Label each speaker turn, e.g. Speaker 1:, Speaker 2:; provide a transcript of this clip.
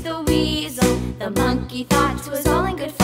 Speaker 1: the weasel. The monkey thought 'twas all in good fun.